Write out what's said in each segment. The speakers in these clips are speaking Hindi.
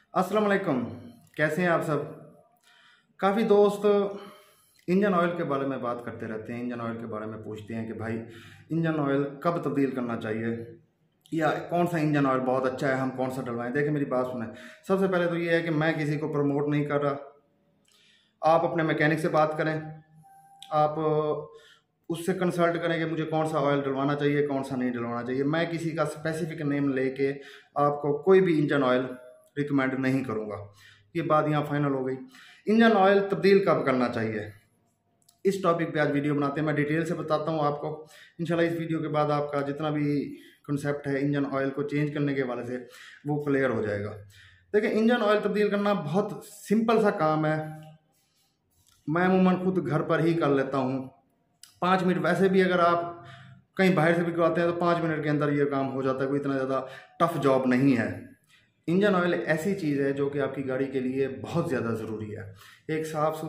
अस्सलाम वालेकुम। कैसे हैं आप सब? काफ़ी दोस्त इंजन ऑयल के बारे में बात करते रहते हैं, इंजन ऑयल के बारे में पूछते हैं कि भाई इंजन ऑयल कब तब्दील करना चाहिए या कौन सा इंजन ऑयल बहुत अच्छा है, हम कौन सा डलवाएं। देखिए मेरी बात सुने। सबसे पहले तो ये है कि मैं किसी को प्रमोट नहीं कर रहा। आप अपने मैकेनिक से बात करें, आप उससे कंसल्ट करें कि मुझे कौन सा ऑयल डलवाना चाहिए, कौन सा नहीं डलवाना चाहिए। मैं किसी का स्पेसिफिक नेम लेके आपको कोई भी इंजन ऑयल रिकमेंड नहीं करूँगा। ये बात यहाँ फाइनल हो गई। इंजन ऑयल तब्दील कब करना चाहिए, इस टॉपिक पे आज वीडियो बनाते हैं। मैं डिटेल से बताता हूँ आपको। इंशाल्लाह इस वीडियो के बाद आपका जितना भी कंसेप्ट है इंजन ऑयल को चेंज करने के वाले से वो क्लियर हो जाएगा। देखिए, इंजन ऑयल तब्दील करना बहुत सिंपल सा काम है। मैं अमूमन खुद घर पर ही कर लेता हूँ। 5 मिनट, वैसे भी अगर आप कहीं बाहर से भी करवाते हैं तो 5 मिनट के अंदर ये काम हो जाता है। कोई इतना ज़्यादा टफ जॉब नहीं है। इंजन ऑयल ऐसी चीज़ है जो कि आपकी गाड़ी के लिए बहुत ज़्यादा ज़रूरी है। एक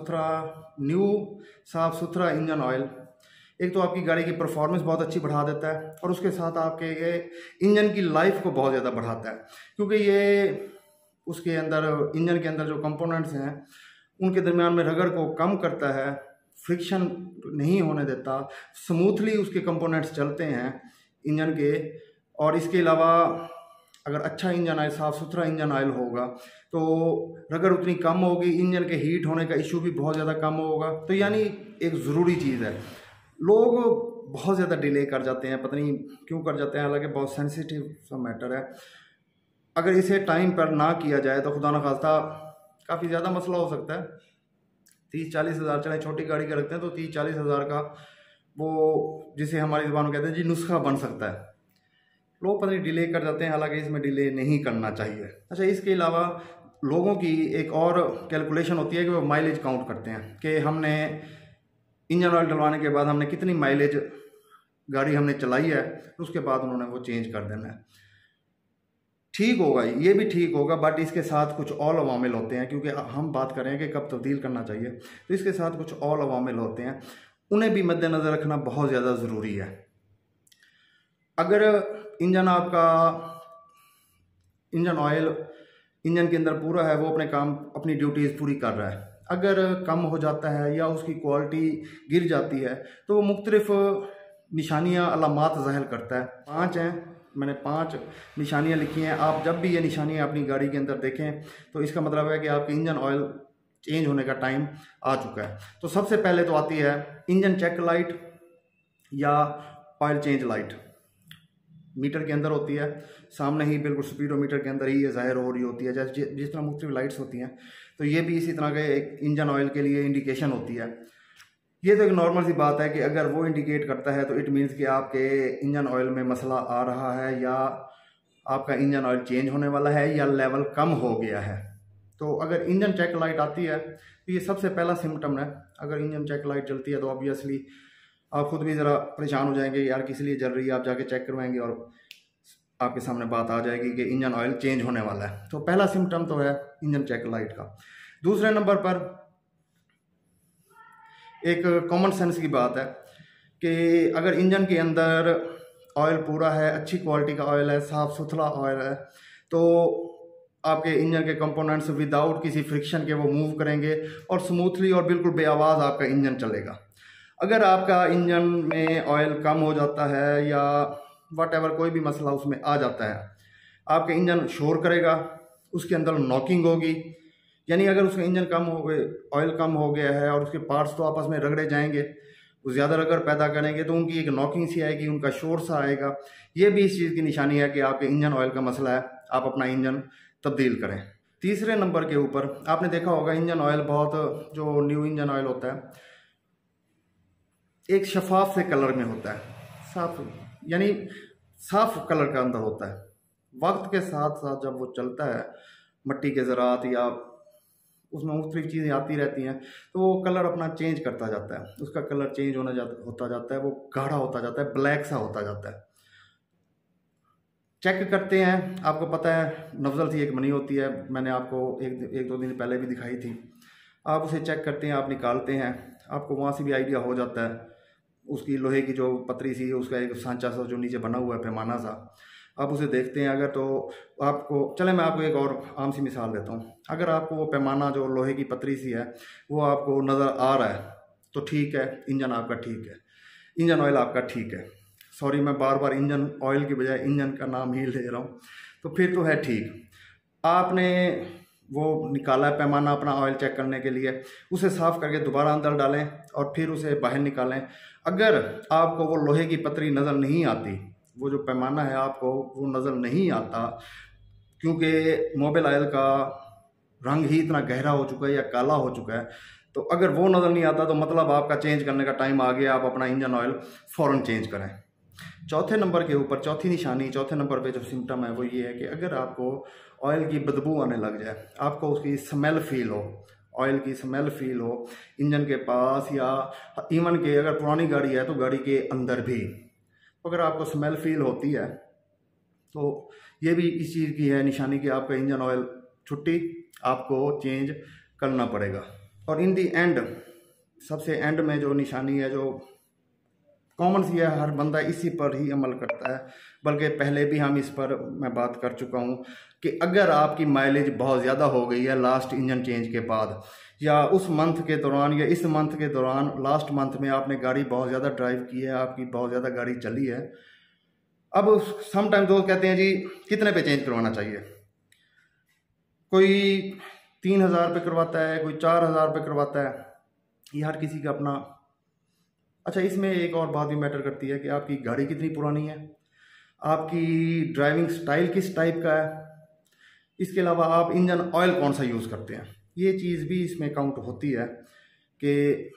साफ़ सुथरा इंजन ऑयल एक तो आपकी गाड़ी की परफॉर्मेंस बहुत अच्छी बढ़ा देता है और उसके साथ आपके इंजन की लाइफ को बहुत ज़्यादा बढ़ाता है, क्योंकि ये उसके अंदर इंजन के अंदर जो कंपोनेंट्स हैं उनके दरमियान में रगड़ को कम करता है, फ्रिक्शन नहीं होने देता, स्मूथली उसके कंपोनेंट्स चलते हैं इंजन के। और इसके अलावा अगर अच्छा इंजन ऑयल, साफ़ सुथरा इंजन ऑयल होगा तो रगड़ उतनी कम होगी, इंजन के हीट होने का इशू भी बहुत ज़्यादा कम होगा। तो यानी एक ज़रूरी चीज़ है। लोग बहुत ज़्यादा डिले कर जाते हैं, पता नहीं क्यों कर जाते हैं, हालांकि बहुत सेंसिटिव सा मैटर है। अगर इसे टाइम पर ना किया जाए तो खुदा न खास्ता काफ़ी ज़्यादा मसला हो सकता है। 30-40 हज़ार, चाहे छोटी गाड़ी का रखते हैं तो 30-40 हज़ार का वो जिसे हमारी ज़ुबान में कहते हैं जी नुस्खा बन सकता है। लोग पता नहीं डिले कर जाते हैं, हालांकि इसमें डिले नहीं करना चाहिए। अच्छा, इसके अलावा लोगों की एक और कैलकुलेशन होती है कि वो माइलेज काउंट करते हैं कि हमने इंजन ऑयल डलवाने के बाद हमने कितनी माइलेज गाड़ी हमने चलाई है, उसके बाद उन्होंने वो चेंज कर देना है। ठीक होगा, ये भी ठीक होगा, बट इसके साथ कुछ और अवामिल होते हैं। क्योंकि हम बात कर रहे हैं कि कब तब्दील करना चाहिए, तो इसके साथ कुछ और अवामिल होते हैं, उन्हें भी मद्देनज़र रखना बहुत ज़्यादा ज़रूरी है। अगर इंजन ऑयल इंजन के अंदर पूरा है, वो अपने काम, अपनी ड्यूटीज़ पूरी कर रहा है, अगर कम हो जाता है या उसकी क्वालिटी गिर जाती है तो वो मुख्तलिफ निशानियाँ, अलामात ज़ाहिर करता है। 5 हैं, मैंने 5 निशानियाँ लिखी हैं। आप जब भी ये निशानियाँ अपनी गाड़ी के अंदर देखें तो इसका मतलब है कि आपके इंजन ऑयल चेंज होने का टाइम आ चुका है। तो सबसे पहले तो आती है इंजन चेक लाइट या ऑयल चेंज लाइट। मीटर के अंदर होती है, सामने ही बिल्कुल स्पीडोमीटर के अंदर ही ये ज़ाहिर हो रही होती है। जैसे जिस तरह मुख्तलिफ लाइट्स होती हैं, तो ये भी इसी तरह के एक इंजन ऑयल के लिए इंडिकेशन होती है। ये तो एक नॉर्मल सी बात है कि अगर वो इंडिकेट करता है तो इट मीन्स कि आपके इंजन ऑयल में मसला आ रहा है, या आपका इंजन ऑयल चेंज होने वाला है, या लेवल कम हो गया है। तो अगर इंजन चेक लाइट आती है तो ये सबसे पहला सिम्टम है। अगर इंजन चेक लाइट जलती है तो ऑब्वियसली आप खुद भी ज़रा परेशान हो जाएंगे, यार किस लिए जल रही है। आप जाके चेक करवाएंगे और आपके सामने बात आ जाएगी कि इंजन ऑयल चेंज होने वाला है। तो पहला सिम्टम तो है इंजन चेक लाइट का। दूसरे नंबर पर एक कॉमन सेंस की बात है कि अगर इंजन के अंदर ऑयल पूरा है, अच्छी क्वालिटी का ऑयल है, साफ़ सुथरा ऑयल है, तो आपके इंजन के कंपोनेंट्स विदाउट किसी फ्रिक्शन के वो मूव करेंगे और स्मूथली और बिल्कुल बेआवाज़ आपका इंजन चलेगा। अगर आपका इंजन में ऑयल कम हो जाता है या वट कोई भी मसला उसमें आ जाता है, आपका इंजन शोर करेगा, उसके अंदर नॉकिंग होगी। यानी अगर उसका इंजन कम हो गए, ऑयल कम हो गया है और उसके पार्ट्स तो आपस में रगड़े जाएंगे, वो ज़्यादा रगड़ पैदा करेंगे तो उनकी एक नॉकिंग सी आएगी, उनका शोर सा आएगा। ये भी इस चीज़ की निशानी है कि आपके इंजन ऑयल का मसला है, आप अपना इंजन तब्दील करें। तीसरे नंबर के ऊपर आपने देखा होगा इंजन ऑयल, बहुत जो न्यू इंजन ऑयल होता है एक शफाफ से कलर में होता है, साफ, यानी साफ कलर का अंदर होता है। वक्त के साथ साथ जब वो चलता है, मट्टी के ज़रात या उसमें मुख्तलिफ चीज़ें आती रहती हैं, तो वो कलर अपना चेंज करता जाता है। उसका कलर चेंज होता जाता है, वो गाढ़ा होता जाता है, ब्लैक सा होता जाता है। चेक करते हैं, आपको पता है नफ्जल सी एक मनी होती है, मैंने आपको एक दो दिन पहले भी दिखाई थी। आप उसे चेक करते हैं, आप निकालते हैं, आपको वहाँ से भी आइडिया हो जाता है। उसकी लोहे की जो पतरी सी, उसका एक सांचा सा जो नीचे बना हुआ है, पैमाना सा, आप उसे देखते हैं अगर, तो आपको चले मैं आपको एक और आम सी मिसाल देता हूँ। अगर आपको वो पैमाना जो लोहे की पतरी सी है वो आपको नज़र आ रहा है तो ठीक है, इंजन आपका ठीक है, इंजन ऑयल आपका ठीक है। सॉरी, मैं बार बार इंजन ऑयल की बजाय इंजन का नाम ही ले रहा हूँ। तो फिर तो है ठीक। आपने वो निकाला है पैमाना अपना ऑयल चेक करने के लिए, उसे साफ़ करके दोबारा अंदर डालें और फिर उसे बाहर निकालें। अगर आपको वो लोहे की पतरी नज़र नहीं आती, वो जो पैमाना है आपको वो नज़र नहीं आता, क्योंकि मोबिल ऑयल का रंग ही इतना गहरा हो चुका है या काला हो चुका है, तो अगर वो नज़र नहीं आता तो मतलब आपका चेंज करने का टाइम आ गया, आप अपना इंजन ऑयल फ़ौरन चेंज करें। चौथे नंबर के ऊपर, चौथी निशानी, चौथे नंबर पे जो सिम्टम है वो ये है कि अगर आपको ऑयल की बदबू आने लग जाए, आपको उसकी स्मेल फील हो, ऑयल की स्मेल फील हो इंजन के पास, या इवन के अगर पुरानी गाड़ी है तो गाड़ी के अंदर भी, अगर आपको स्मेल फील होती है तो ये भी इस चीज़ की है निशानी कि आपका इंजन ऑयल छुट्टी, आपको चेंज करना पड़ेगा। और इन दी एंड, सबसे एंड में जो निशानी है, जो कॉमन सी है, हर बंदा इसी पर ही अमल करता है, बल्कि पहले भी हम इस पर मैं बात कर चुका हूँ कि अगर आपकी माइलेज बहुत ज़्यादा हो गई है लास्ट इंजन चेंज के बाद, या उस मंथ के दौरान या इस मंथ के दौरान, लास्ट मंथ में आपने गाड़ी बहुत ज़्यादा ड्राइव की है, आपकी बहुत ज़्यादा गाड़ी चली है, अब सम टाइम दोस्त कहते हैं जी कितने पे चेंज करवाना चाहिए। कोई 3,000 पे करवाता है, कोई 4,000 पे करवाता है, ये हर किसी का अपना। अच्छा, इसमें एक और बात भी मैटर करती है कि आपकी गाड़ी कितनी पुरानी है, आपकी ड्राइविंग स्टाइल किस टाइप का है, इसके अलावा आप इंजन ऑयल कौन सा यूज़ करते हैं, ये चीज़ भी इसमें काउंट होती है कि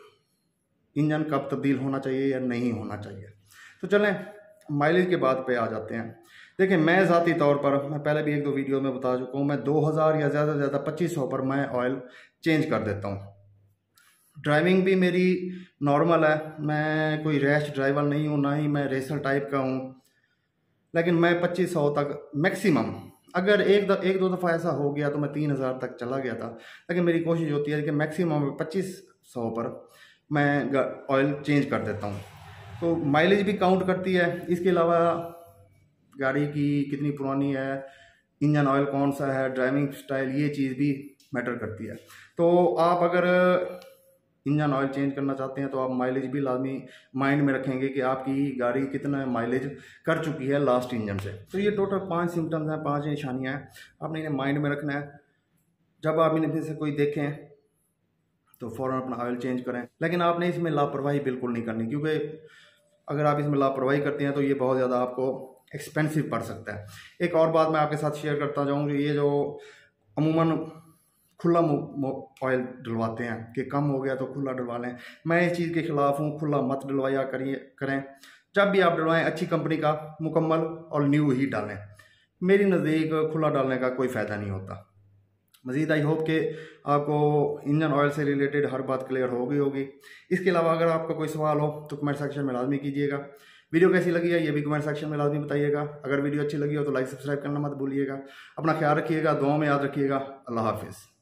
इंजन कब तब्दील होना चाहिए या नहीं होना चाहिए। तो चलें माइलेज के बात पे आ जाते हैं। देखिए, मैं ज़ाती तौर पर, मैं पहले भी 1-2 वीडियो में बता चुका हूँ, मैं 2000 या ज़्यादा से ज़्यादा 2500 पर मैं ऑयल चेंज कर देता हूँ। ड्राइविंग भी मेरी नॉर्मल है, मैं कोई रैश ड्राइवर नहीं हूँ, ना ही मैं रेसर टाइप का हूँ, लेकिन मैं 2500 तक मैक्सिमम, अगर एक दो दफ़ा ऐसा हो गया तो मैं 3000 तक चला गया था, लेकिन मेरी कोशिश होती है कि मैक्सिमम 2500 पर मैं ऑयल चेंज कर देता हूँ। तो माइलेज भी काउंट करती है, इसके अलावा गाड़ी की कितनी पुरानी है, इंजन ऑयल कौन सा है, ड्राइविंग स्टाइल, ये चीज़ भी मैटर करती है। तो आप अगर इंजन ऑयल चेंज करना चाहते हैं तो आप माइलेज भी लाजमी माइंड में रखेंगे कि आपकी गाड़ी कितना माइलेज कर चुकी है लास्ट इंजन से। तो ये टोटल 5 सिम्टम्स हैं, 5 निशानियाँ हैं, आपने इन्हें माइंड में रखना है। जब आप इनमें से कोई देखें तो फ़ौरन अपना ऑयल चेंज करें, लेकिन आपने इसमें लापरवाही बिल्कुल नहीं करनी, क्योंकि अगर आप इसमें लापरवाही करते हैं तो ये बहुत ज़्यादा आपको एक्सपेंसिव पड़ सकता है। एक और बात मैं आपके साथ शेयर करता जाऊँ, ये जो अमूमन खुला ऑयल डलवाते हैं कि कम हो गया तो खुला डलवा लें, मैं इस चीज़ के ख़िलाफ़ हूँ। खुला मत डलवाया करें, जब भी आप डलवाएं अच्छी कंपनी का मुकम्मल और न्यू ही डालें। मेरी नज़दीक खुला डालने का कोई फ़ायदा नहीं होता। मज़ीद आई होप कि आपको इंजन ऑयल से रिलेटेड हर बात क्लियर हो गई होगी। इसके अलावा अगर आपका कोई सवाल हो तो कमेंट सेक्शन में लाजमी कीजिएगा। वीडियो कैसी लगी है ये भी कमेंट सेक्शन में लाजमी बताइएगा। अगर वीडियो अच्छी लगी हो तो लाइक सब्सक्राइब करना मत भूलिएगा। अपना ख्याल रखिएगा, दुआओं में याद रखिएगा। अल्लाह हाफिज़।